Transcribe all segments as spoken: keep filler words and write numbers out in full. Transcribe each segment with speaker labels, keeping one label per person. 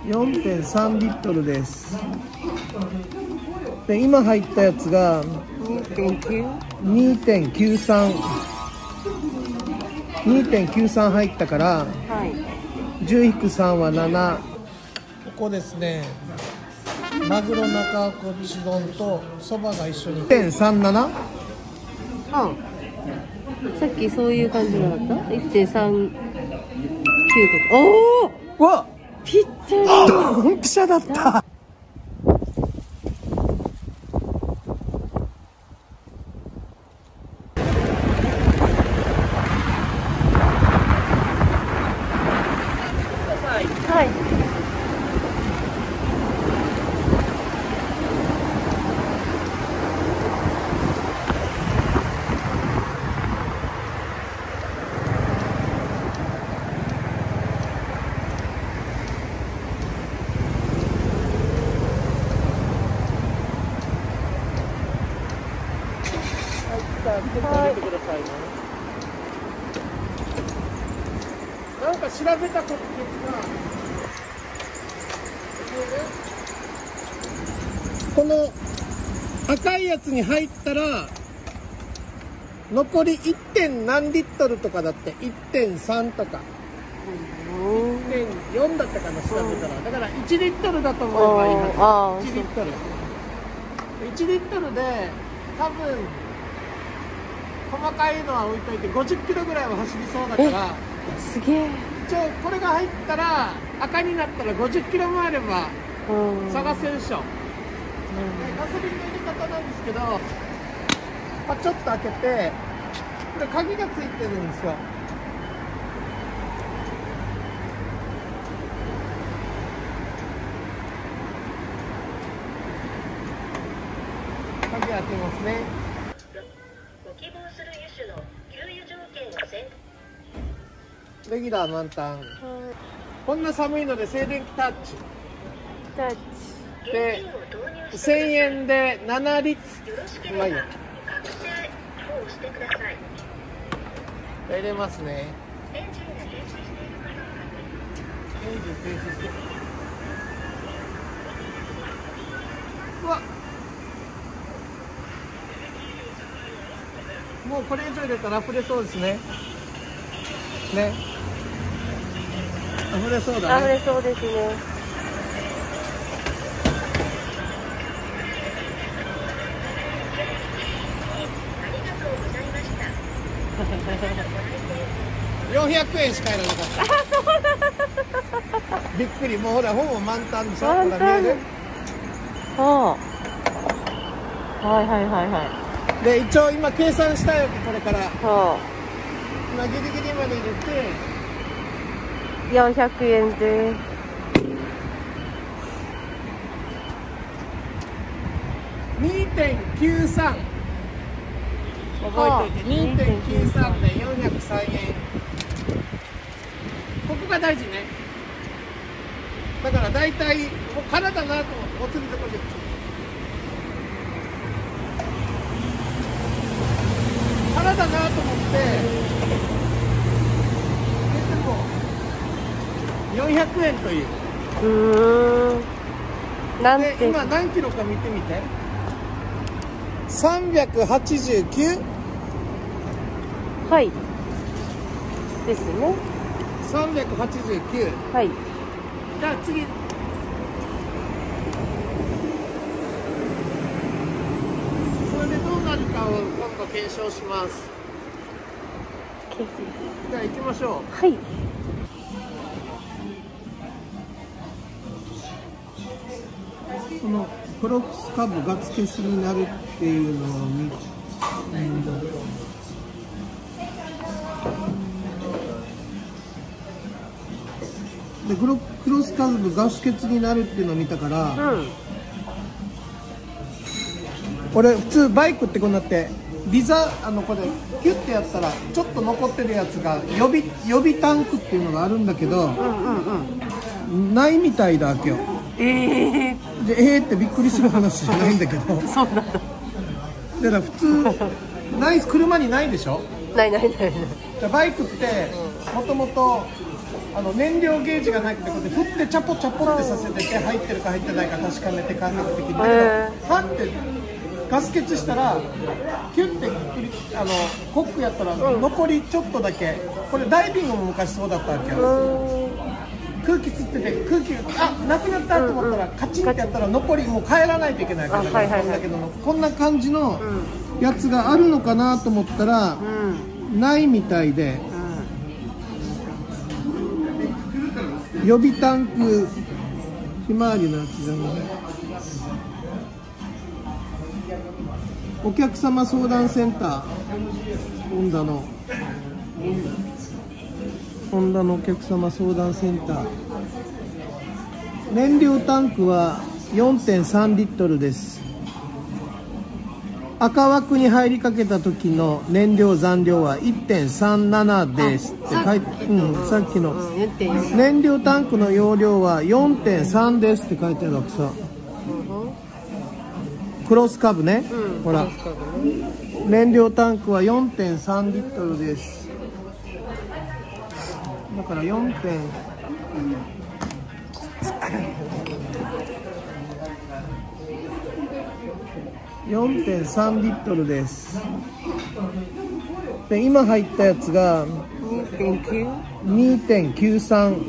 Speaker 1: よんてんさんリットルです。で今入ったやつが にてんきゅうさん にてんきゅうさん 入ったから、はい、じゅう引くさんはなな。ここですね、マグロ中落ち丼とそばが一緒に いってんさんなな。
Speaker 2: ああ、さっきそういう感じのだった いってんさんきゅう とか。おお、
Speaker 1: わっ、
Speaker 2: ぴったり。
Speaker 1: ドンピシャだった。
Speaker 2: はい。
Speaker 1: なんか調べたことですが、この赤いやつに入ったら残り いってん 何リットルとかだって いってんさん とか いってんよん だったかな、調べたら。だからいちリットルだと思えばいいはず。いちリットル、いちリットルで多分細かいのは置いといてごじゅっキロぐらいは走りそうだから、
Speaker 2: すげえ。
Speaker 1: 一応これが入ったら赤になったらごじゅっキロもあれば探せるでしょ。ガソリンの入れ方なんですけど、まあ、ちょっと開けて、これ鍵がついてるんですよ。鍵開けますね。
Speaker 3: ご希望する油種の給油条件を選択。
Speaker 1: レギュラー満タン。こんな寒いので静電気タッチ。
Speaker 2: タッチ。
Speaker 1: で、せんえんでななリットル。
Speaker 3: よろしければ確定をしてください。
Speaker 1: 入れますね。
Speaker 3: エンジンが停止していることを確認。
Speaker 1: エンジン停止して。うわっ、もうこれ以上入れたら溢れそうですね。ね、溢れそうだね。
Speaker 2: 溢れそうですね。
Speaker 1: よんひゃくえんしかやらなかった。びっくり、もうほらほぼ満タンでしょ。ほら見える。
Speaker 2: はあ、はいはいはいは
Speaker 1: い。で一応今計算したよ、これから。は
Speaker 2: あ、
Speaker 1: 今ギリギリまで入れて
Speaker 2: よんひゃくえんで。
Speaker 1: にてんきゅうさん。覚えておいて、にてんきゅうさんでよんひゃくさんえん。ここが大事ね。だから大体もう空だなと思ってお釣りとこで空だなと思って入れてもよんひゃくえんという。
Speaker 2: うーん、なんて
Speaker 1: で今何キロか見てみて。さんびゃくはちじゅうきゅう。
Speaker 2: はいですね。
Speaker 1: さんびゃくはちじゅうきゅう。
Speaker 2: はい。
Speaker 1: じゃあ次。それでどうなるかを今度検証します。じゃあ行きましょう。
Speaker 2: はい。
Speaker 1: このクロックスカブが付けすになるっていうのを見て、でクロクロスカブガス欠になるっていうのを見たから、うん、俺普通バイクってこうなってビザあのこれキュッてやったらちょっと残ってるやつが予備予備タンクっていうのがあるんだけど、うんうんうん、ないみたいだわけよ。えー、でえーってびっくりする話じゃないんだけどそうなんだ。だから普通ない、車にないでしょ。
Speaker 2: ないないないない。
Speaker 1: バイクってもともとあの燃料ゲージがないってことで振ってチャポチャポってさせてて、入ってるか入ってないか確かめて感覚的にだけど、
Speaker 2: へー
Speaker 1: パッてガス欠したらキュッてくりあのコックやったら残りちょっとだけ、これダイビングも昔そうだったわけよ。空気吸ってて空気あなくなったと思ったらカチンってやったら残りもう帰らないといけないから、
Speaker 2: あはいはいはい
Speaker 1: こんだけどこんな感じのやつがあるのかなと思ったら
Speaker 2: うん
Speaker 1: ないみたいで、予備タンクひまわりのやつじゃない。お客様相談センターホンダのホンダのお客様相談センター、燃料タンクは よんてんさんリットルです。赤枠に入りかけた時の燃料残量は いってんさんなな ですって書いて、うん、さっきの
Speaker 2: うん言ってよ。
Speaker 1: 燃料タンクの容量は よんてんさん ですって書いてあるわけさ。クロスカブね、
Speaker 2: うん
Speaker 1: ほら燃料タンクは よんてんさんリットルです。だからよんてんよんてんさんリットルです。で今入ったやつが
Speaker 2: にてんきゅう
Speaker 1: にてんきゅうさん、
Speaker 2: こ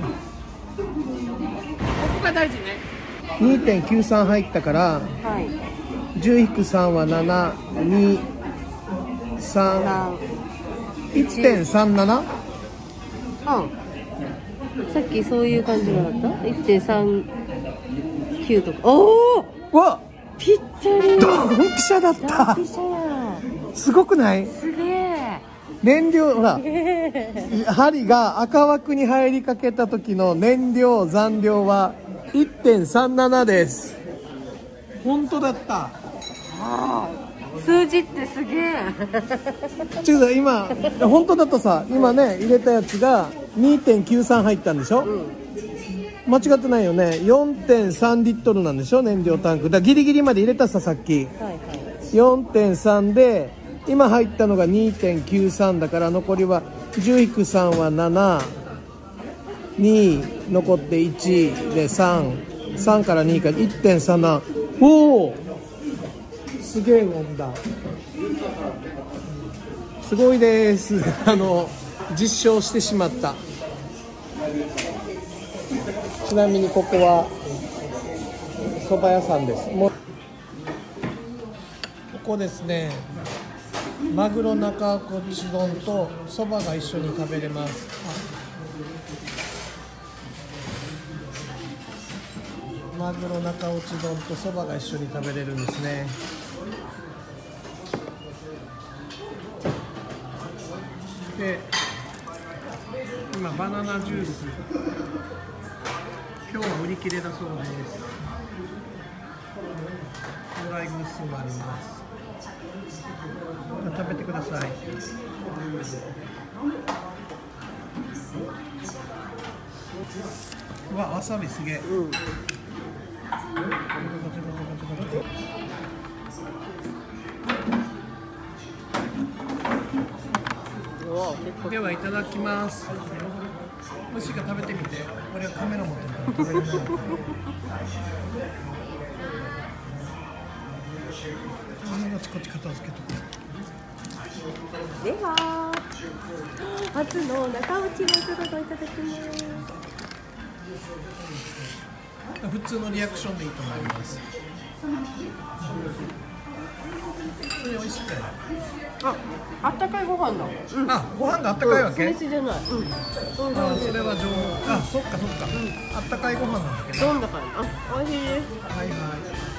Speaker 2: こが大事ね。
Speaker 1: にてんきゅうさん入ったから
Speaker 2: はい
Speaker 1: じゅうさんはなな、に、さん、
Speaker 2: さん
Speaker 1: いってんさんなな？
Speaker 2: うんさっきそういう感じのだった いってんさんきゅう とか。おお
Speaker 1: わ
Speaker 2: ぴったり
Speaker 1: ドンピシャだっ
Speaker 2: ドン
Speaker 1: た。
Speaker 2: ピシャや
Speaker 1: すごくない？
Speaker 2: すげえ
Speaker 1: 燃料ほら
Speaker 2: すげえ
Speaker 1: 針が赤枠に入りかけた時の燃料残量は いってんさんなな です。本当だった。
Speaker 2: 数字ってすげえ
Speaker 1: ちゅう今本当だとさ、今ね入れたやつが にてんきゅうさん 入ったんでしょ、うん、間違ってないよね。 よんてんさんリットルなんでしょ燃料タンクだからギリギリまで入れたささっき、
Speaker 2: はいはい、
Speaker 1: よんてんさん で今入ったのが にてんきゅうさん だから残りはじゅうさんはなな、に残っていちでさん、さんからにから いってんさんなな。 おおすげえもんだ。すごいですあの実証してしまった。ちなみにここは蕎麦屋さんです。もうここですね、マグロ中落ち丼と蕎麦が一緒に食べれます。マグロ中落ち丼と蕎麦が一緒に食べれるんですね。で今バナナジュース今日は売り切れだそうです。ドライグースもあります。食べてください。うわ、わさびすげえ、うんではいただきます。もしか食べてみて。これはカメラ持ってるから食べれない。こっちこっち片付けとく。
Speaker 2: では初の中落ちのいただきます。
Speaker 1: 普通のリアクションでいいと思います。普通に美味しくて。
Speaker 2: あ、あったかいご飯だ。
Speaker 1: うん、あ、ご飯があったかいわけ？
Speaker 2: 酢飯じゃない。うん。
Speaker 1: あ、それは上。あ、そっかそっか。あったかいご飯なんだけど。
Speaker 2: どんだから。あ、美味しいです。
Speaker 1: はいはい。